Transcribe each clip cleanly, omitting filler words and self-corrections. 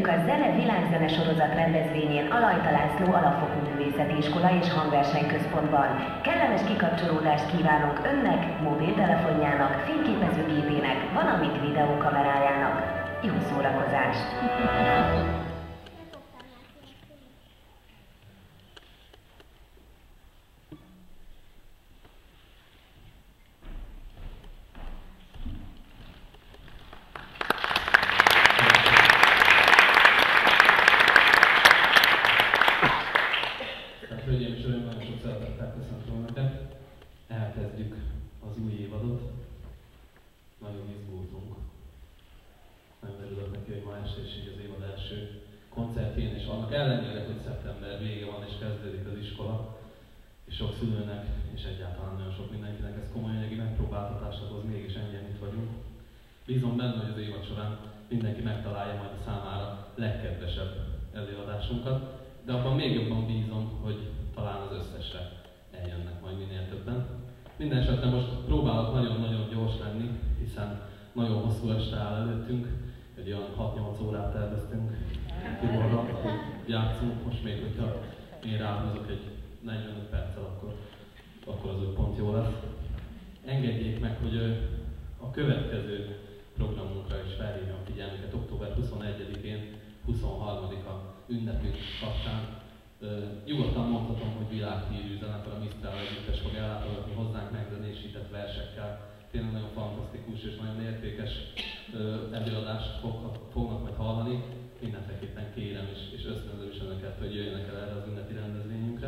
Köszöntjük a Zene Világzene sorozat rendezvényén a Lajta László Alapfokú Művészeti Iskola és Hangversenyközpontban. Kellemes kikapcsolódást kívánunk önnek, mobiltelefonjának, fényképezőgépének, valamint videókamerájának. Jó szórakozást! Hölgyeim és uraim, nagyon sok szeretettel köszöntöm Önöket. Elkezdjük az új évadot. Nagyon izgultunk. Nagyon örülök neki, hogy ma este is így az évad első koncertjén, és annak ellenére, hogy szeptember vége van és kezdődik az iskola, és sok szülőnek, és egyáltalán nagyon sok mindenkinek ez komoly anyagi megpróbáltatást hoz, mégis ennyien itt vagyunk. Bízom benne, hogy az évad során mindenki megtalálja majd a számára legkedvesebb előadásunkat, de abban még jobban bízom, hogy talán az összesre eljönnek majd minél többen. Mindenesetre most próbálok nagyon-nagyon gyors lenni, hiszen nagyon hosszú este áll előttünk, egy olyan 6-8 órát terveztünk Tiborra, hogy játszunk. Most még, hogyha én ráhúzok egy 45 perccel, akkor az úgy pont jó lesz. Engedjék meg, hogy a következő programunkra is felhívjam a figyelmüket október 21-én, 23-a ünnepünk kapcsán. Nyugodtan mondhatom, hogy világhírű zenekar, a Mistral együttes fog ellátogatni hozzánk megzenésített versekkel. Tényleg nagyon fantasztikus és nagyon értékes előadást fognak majd hallani. Mindenféleképpen kérem és ösztönzöm is önöket, hogy jöjjenek el erre az ünnepi rendezvényünkre.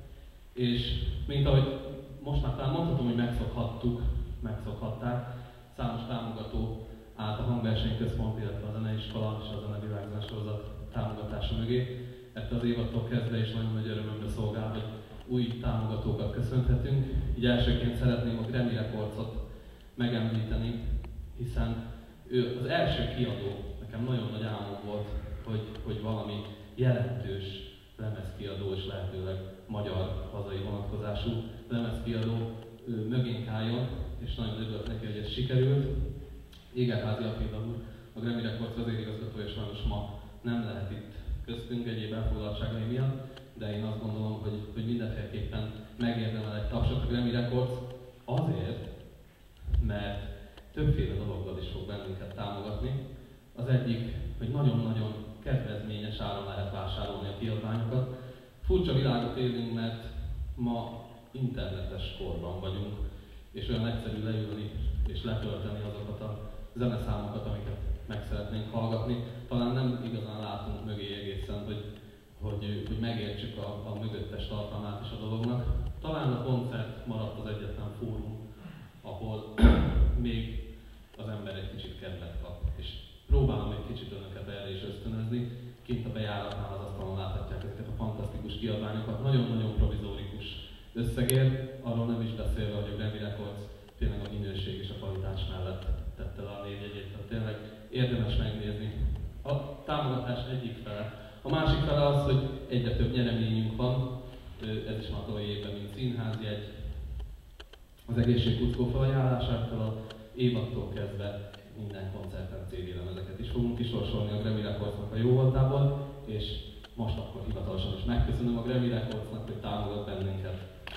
És mint ahogy most már talán mondhatom, hogy megszokhatták, számos támogató állt a Hangversenyközpont, illetve a Zeneiskola és a Zene Világzene sorozat támogatása mögé. Ettől az évattól kezdve is nagyon nagy örömömre szolgál, hogy új támogatókat köszönhetünk. Így elsőként szeretném a Grammy Recordsot megemlíteni, hiszen ő az első kiadó, nekem nagyon nagy álmom volt, hogy valami jelentős lemezkiadó és lehetőleg magyar hazai vonatkozású lemezkiadó mögénk álljon, és nagyon örülök neki, hogy ez sikerült. Égerházy Attila úr, a Grammy Records vezérigazgatója sajnos ma nem lehet itt köztünk egyéb elfoglaltságai miatt, de én azt gondolom, hogy mindenféleképpen megérdemel egy tapsot a Grammy Records azért, mert többféle dologgal is fog bennünket támogatni. Az egyik, hogy nagyon-nagyon kedvezményes áron lehet vásárolni a kiadványokat. Furcsa világot élünk, mert ma internetes korban vagyunk, és olyan egyszerű leülni és letölteni azokat a zeneszámokat, amiket meg szeretnénk hallgatni. Talán nem igazán látunk mögé egészen, hogy megértsük a mögöttes tartalmát is a dolognak. Talán a koncert maradt az egyetlen fórum, ahol még az ember egy kicsit kedvet kap. És próbálom egy kicsit önöket erre is ösztönözni. Kint a bejáratnál az asztalon láthatják ezeket a fantasztikus kiadványokat. Nagyon-nagyon provizórikus összegért, arról nem is beszélve, hogy a Grammy Records tényleg a minőség és a kvalitás mellett tette le a névjegyét. Tehát tényleg érdemes megnézni. A támogatás egyik fele. A másik fele az, hogy egyre több nyereményünk van, ez is már tavalyi évben, mint színházjegy. Az egészségkuckó felajánlásától a évattól kezdve minden koncerten CD-lemezeket is fogunk kisorsolni a Grammy Recordsnak a jóvoltából, és most akkor hivatalosan is megköszönöm a Grammy Recordsnak, hogy támogat bennünket.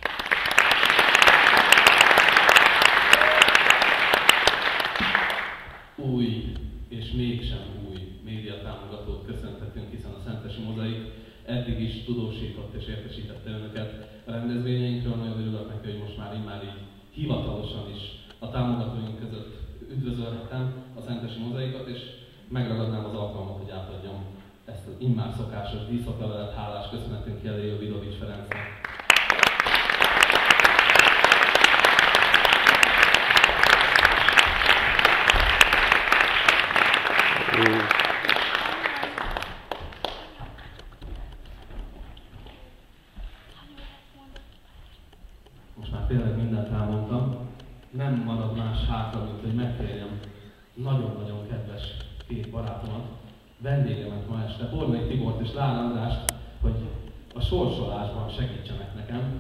Új és mégsem új médiatámogatót köszönhetünk, hiszen a Szentesi Mozaik eddig is tudósított és értesítette önöket a rendezvényeinkről. Nagyon örülök neki, hogy most már így hivatalosan is a támogatóink között üdvözölhetem a Szentesi Mozaikot, és megragadnám az alkalmat, hogy átadjam ezt az immár szokásos díszletlevelet hálás köszönetünk jeléül Vidovics Ferencnek. Most már tényleg mindent elmondtam. Nem marad más hátra, mint hogy megkérjem nagyon-nagyon kedves két barátomat, vendégemet ma este, Bornai Tibort és Lán Andrást, hogy a sorsolásban segítsenek nekem.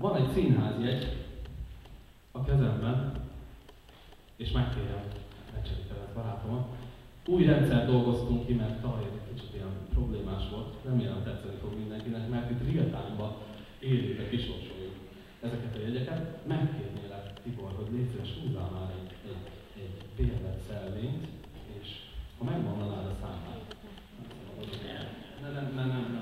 Van egy színházjegy a kezemben, és megkérem Mecseri Ferenc barátomat. Új rendszer dolgoztunk ki, mert tavaly egy kicsit ilyen problémás volt. Remélem tetszeni fog mindenkinek, mert itt real time-ba élőbe kisorsoljuk ezeket a jegyeket. Megkérnélek, Tibor, hogy légy szíves, húzzál már egy bérlet szelvényt, és ha megmondanád a számát. Nem.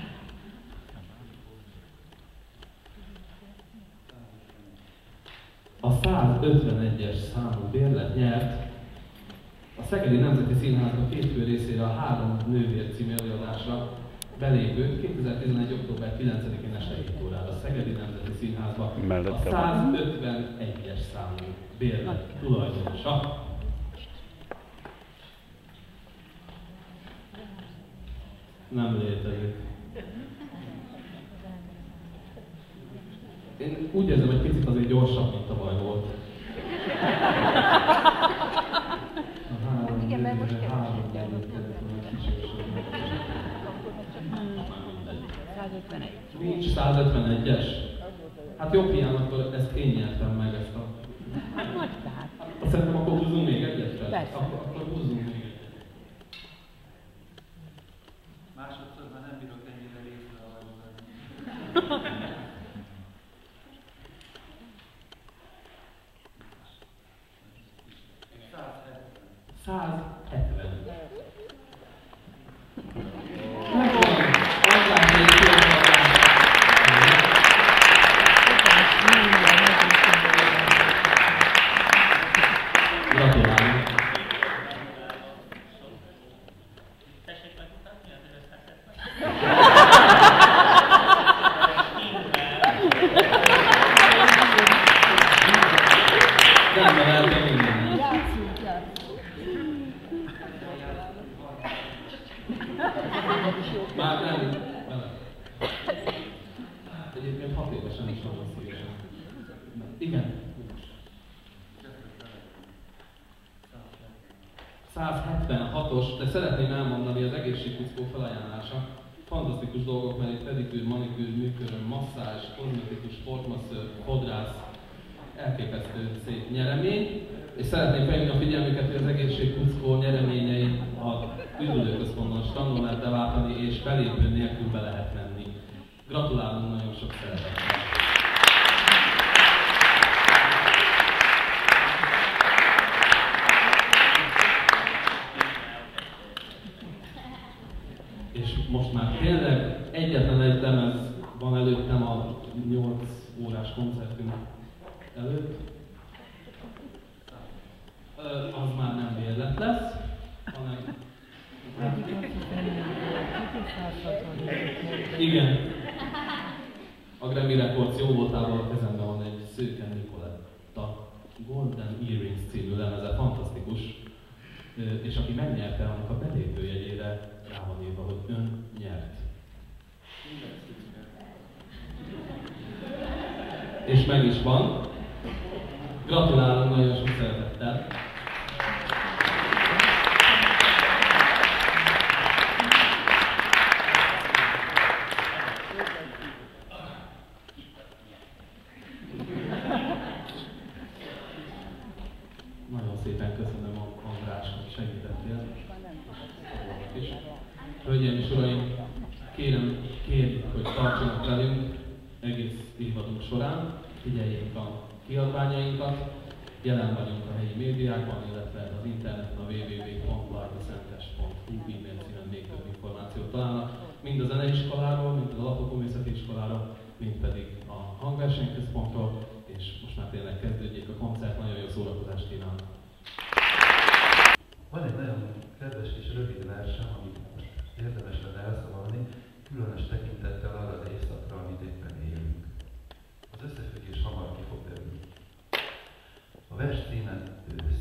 A 151-es számú bérlet nyert a Szegedi Nemzeti Színházban 2 fő részére a 3 nővér című előadásra belépőt 2011. október 9-én este 7 órára a Szegedi Nemzeti Színházban a 151-es számú bérlet tulajdonosa. Nem létezik. Én úgy érzem, hogy picit azért gyorsabb, mint tavaly volt. Igen, mert most Nincs 151-es? Hát jobb hiány, akkor ezt én nyertem meg, ezt a... Azt szerintem akkor húzzunk még egyet fel? Persze. Akkor húzzunk még egyet. Másodszor már nem bírok ennyire részre hajlani. 170. Gratulálok! Tessék megmutatni az összeset? Nem eltem minden. Már nem. Egyébként 6 évesen is van szívesen. Igen. 176-os, de szeretném elmondani az egészségkuckó felajánlása. Fantasztikus dolgok, mert itt pedikűr, manikűr, műköröm, masszázs, kozmetikus, sportmasször, fodrász, elképesztő szép nyeremény. És szeretném felhívni a figyelmüket, hogy az egészségkuckó nyereményeit a üdülőközpontban standon lehet beváltani, és belépő nélkül be lehet menni. Gratulálunk nagyon sok szeretettel! És most már tényleg egyetlen egy lemez van előttem a 8 órás koncertünk előtt. Az már nem bérlet lesz, hanem... Igen. A Grammy Records jó voltával a kezemben van egy Szőke Nicoletta Golden Earrings című lemeze, fantasztikus. És aki megnyerte, annak a belépőjegyére rá van írva, hogy ön nyert. És meg is van. Gratulálunk nagyon sok szeretettel! Nagyon szépen köszönöm András, hogy segítettél. Hölgyeim és uraim, kérjük, hogy tartsanak velünk egész évadunk során, figyeljék a kiadványainkat, jelen vagyunk a helyi médiákban, illetve az interneten a www.larvaszentes.hu e-mail címen még több információt találnak, mind a zeneiskoláról, mind az alapokművészeti iskoláról, mind pedig a hangversenyközpontról, és most már tényleg kezdődjék a koncert, nagyon jó szórakozást kívánok! Van egy nagyon kedves és rövid versem, amit most érdemes lenne elszavalni, különös tekintettel arra az éjszakra, amit éppen élünk. Az összefüggés hamar ki fog derülni. A vers címe ősz.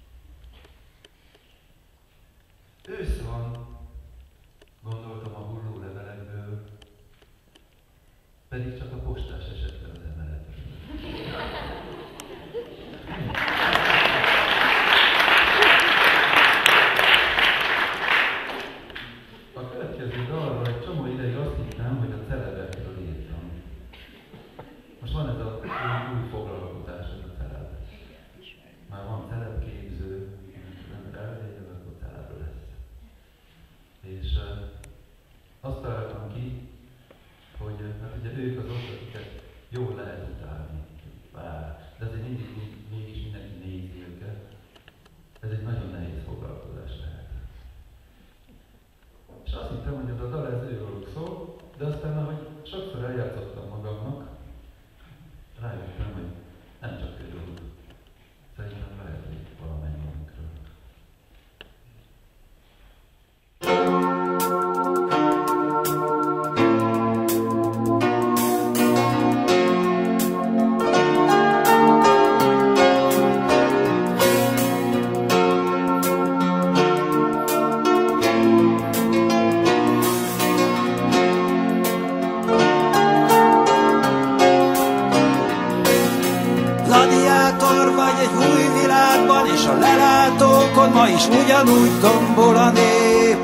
Ősz van, gondoltam a hulló levelekből, pedig csak a postás esett le az emeletről. A következő dalra egy csomó ideig azt hittem, hogy a celebekről írtam. Most sokszor eljátszottam magamnak, rájöttem, hogy nem csak egy dolog. Szerintem lehet, hogy valamennyiünkről. Gladiátor vagy egy új világban, és a lelátókon ma is ugyanúgy tombol a nép.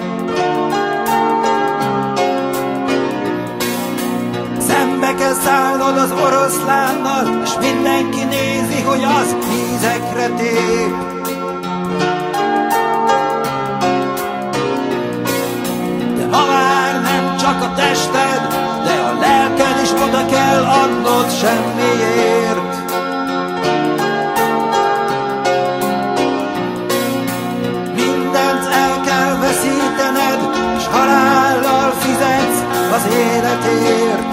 Szembe kell szállnod az oroszlánnal, és mindenki nézi, hogy az vízekre tép. De ma már nem csak a tested, de a lelked is oda kell adnod semmiért. Mindent el kell veszítened, és halállal fizetsz az életért.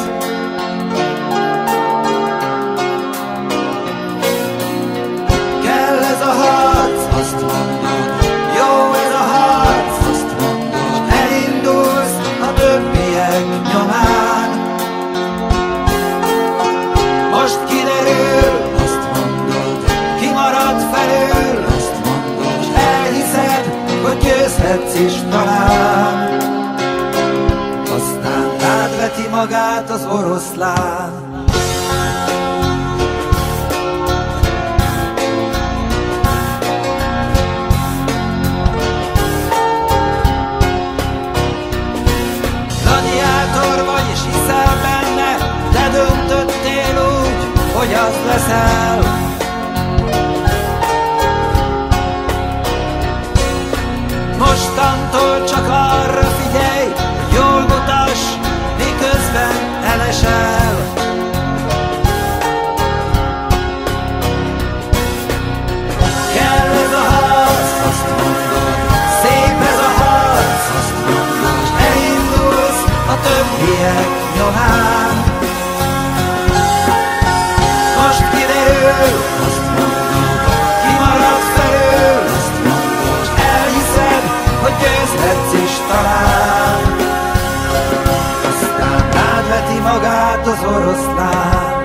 Kell ez a harc, azt mondod, jó ez a harc, azt mondod, elindulsz a többiek nyomán. Most kiderül, azt mondod, kimarad felül, azt mondod, és elhiszed, hogy győzhetsz is talán. Aztán rád veti magát az oroszlán. Gladiátor vagy és hiszel benne, de döntöttél úgy, hogy az leszel. Mostantól csak arra figyelj, hogy jól mutass, miközben elesel. Kell ez a harc, azt mondod, szép ez a harc, azt mondod, és elindulsz a többiek nyomán. Most kiderül, azt mondod, kimarad felül, azt mondod, és elhiszed, hogy győzhetsz is talán. Aztán rád veti magát az oroszlán.